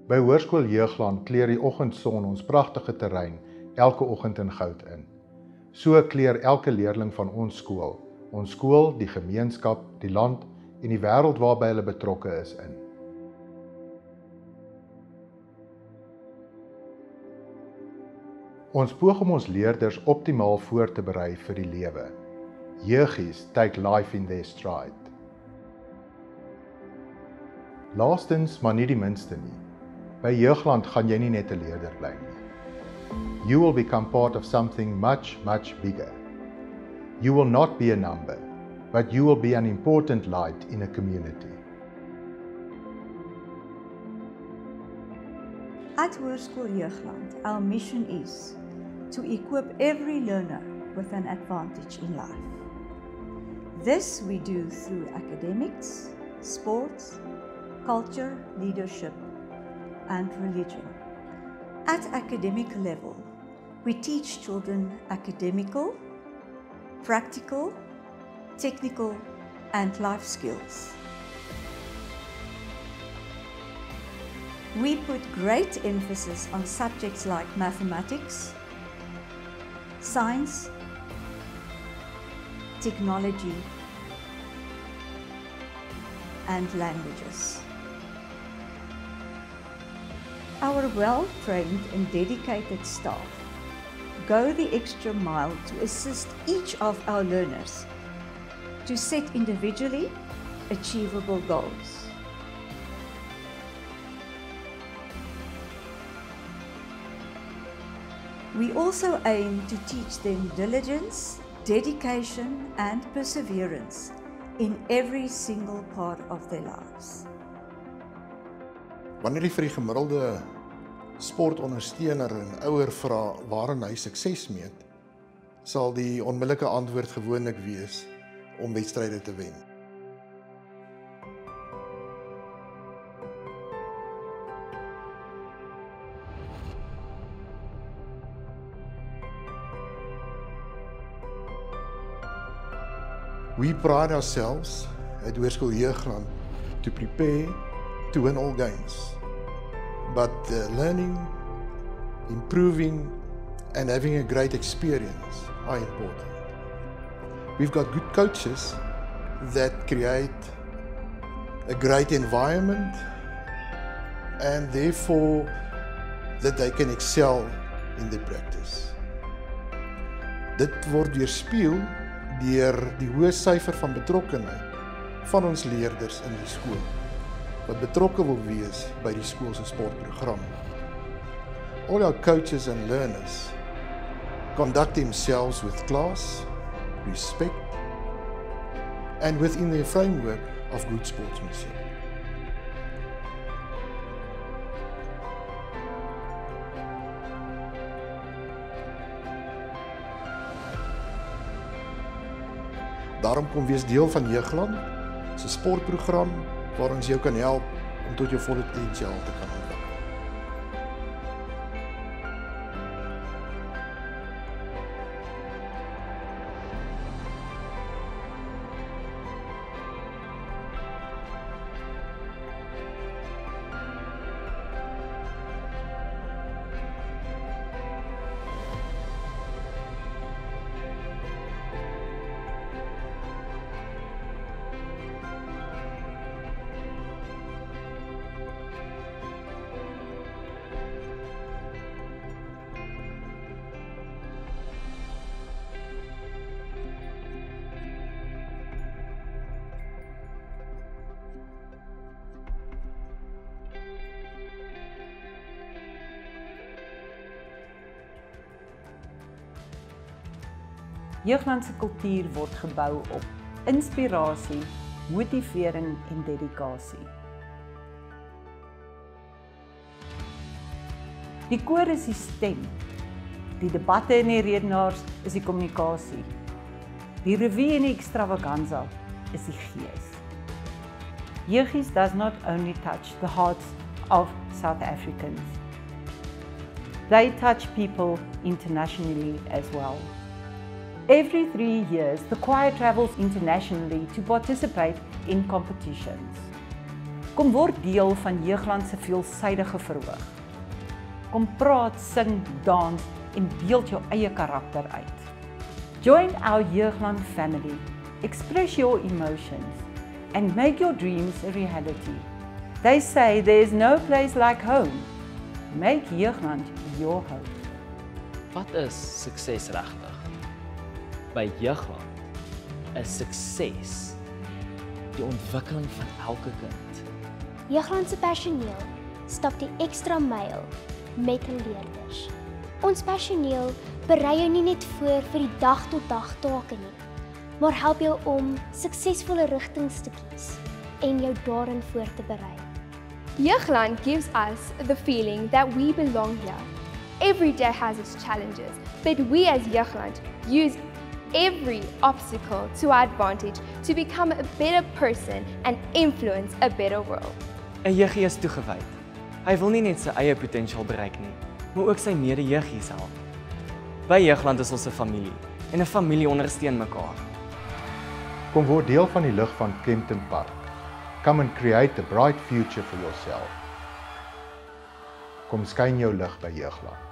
By Hoërskool Jeugland kleur die oggendson ons pragtige terrein elke oggend in goud in. So kleur elke leerling van ons skool, die gemeenskap, die land en die wêreld waarby hulle betrokke is in. Ons poog om ons leerders optimaal voor te berei vir die lewe. Jeugies take life in their stride. Laastens, maar nie die minste nie. By Jeugland gaan jy nie net 'n leerder bly nie. You will become part of something much, much bigger. You will not be a number, but you will be an important light in a community. At Hoërskool Jeugland, our mission is to equip every learner with an advantage in life. This we do through academics, sports, culture, leadership, and religion. At academic level, we teach children academical, practical, technical, and life skills. We put great emphasis on subjects like mathematics, science, technology, and languages. Our well-trained and dedicated staff go the extra mile to assist each of our learners to set individually achievable goals. We also aim to teach them diligence, dedication, and perseverance in every single part of their lives. Wanneer jy vir die gemiddelde sportondersteuner en ouer vra waarin hy sukses meet, sal die onmiddellike antwoord gewoonlik wees om wedstryde te wen. We pride ourselves at Hoërskool Jeugland to prepare to win all games. But learning, improving, and having a great experience are important. We've got good coaches that create a great environment and therefore that they can excel in their practice. Dit word weerspieël deur die hoë syfer van betrokkenheid van ons leerders in die skool wat betrokke wil wees by die skool se sportprogram. All our coaches and learners conduct themselves with class, respect, and within the framework of good sportsmanship. Daarom kom wees deel van Jeugland, se sportprogram waar ons jou kan help om tot jou volle potensiaal te kan ontwikkel. Jeugland se kultuur word gebou op inspirasie, motivering en dedikasie. Die koor is die stem, die debatte en die redenaars is die kommunikasie. Die revue en die extravaganza is die gees. Jeugies does not only touch the hearts of South Africans. They touch people internationally as well. Every 3 years, the choir travels internationally to participate in competitions. Kom word deel van Jeugland se veelsidige verhoog. Kom praat, sing, dans en beeld jou eie karakter uit. Join our Jeugland family. Express your emotions and make your dreams a reality. They say there is no place like home. Make Jeugland your home. Wat is sukses regtig? By Jeugland is sukses die ontwikkeling van elke kind. Jeugland se personeel stap die ekstra myl met hul leerders. Ons personeel berei jou nie net voor vir die dag-tot-dag take nie, maar help jou om suksesvolle rigtings te kies en jou daarin voor te berei. Jeugland gives us the feeling that we belong here. Every day has its challenges, but we as Jeugland use every obstacle to our advantage to become a better person and influence a better world. 'n Jeugie is toegewyd. Hy wil nie net sy eie potensiaal bereik nie, maar ook sy mede-jeugies help. By Jeugland is ons 'n familie en 'n familie ondersteun mekaar. Kom word deel van die lig van Kempton Park. Come and create a bright future for yourself. Kom skyn jou lig by Jeugland.